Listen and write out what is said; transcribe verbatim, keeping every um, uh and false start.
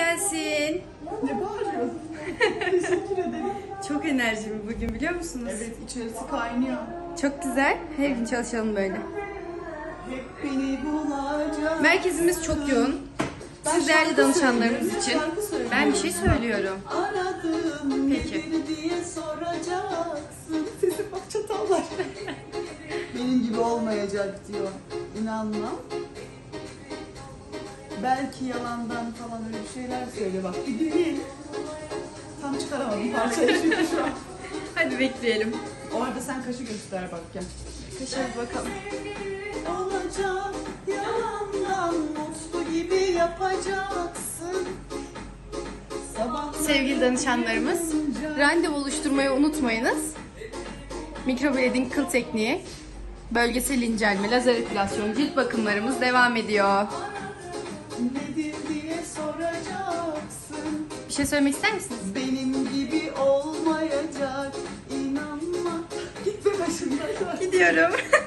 gelsin. Ne bağırıyorsun? Teşekkür ederim. Çok enerjim bugün, biliyor musunuz? Evet, içerisi kaynıyor. Çok güzel. Her gün çalışalım böyle. Hep beni bulacak. Merkezimiz çok yoğun. Siz değerli danışanlarımız için ben bir şey söylüyorum. Aradım Peki. nedir diye soracaksın. Sesim bak çatallar. Benim gibi olmayacak diyor. İnanmam. Belki yalandan falan öyle bir şeyler söyle bak. Bir dinleyelim. Tam çıkaramadım parçayı çünkü şu an. Hadi bekleyelim. O arada sen kaşı göster bak gel. Kaşa bir bakalım. Olacak yalandan mutlu gibi yapacaksın. Sabah Sevgili danışanlarımız, randevu oluşturmayı unutmayınız. Mikroblading kıl tekniği, bölgesel incelme, lazer epilasyon, cilt bakımlarımız devam ediyor. nedir diye soracaksın. Bir şey söylemek ister misiniz? Benim gibi olmayacak. İnanma. Gitme başımdan. Gidiyorum.